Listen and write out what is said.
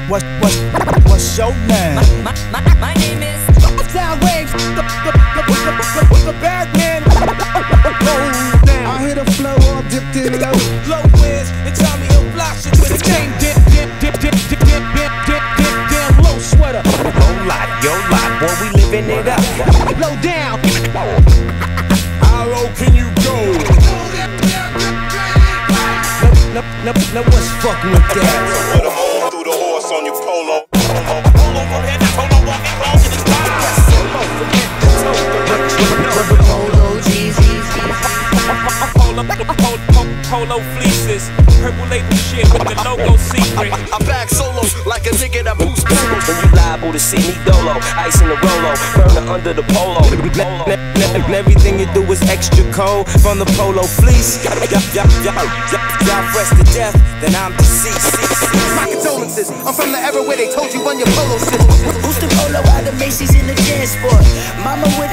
What's your name? My name is Sound waves, the bad man. I hit a flow all dipped in low. Low winds and Tommy Hill blocks you with a chain dip low sweater. Yo lot, boy, we living it up. Low down. How low can you go? No, what's fucking with that? Put a hole through the horse on your polo. Polo fleeces, purple label shit with the logo secret. I'm back solo like a nigga that moves polo. When you liable to see me dolo, ice in the rolo, burner under the polo. And everything you do is extra cold from the polo fleece. Y'all fresh to death, then I'm deceased. My condolences, I'm from the era where they told you run your polo shit. Who's the polo out of Macy's in the transport? Mama with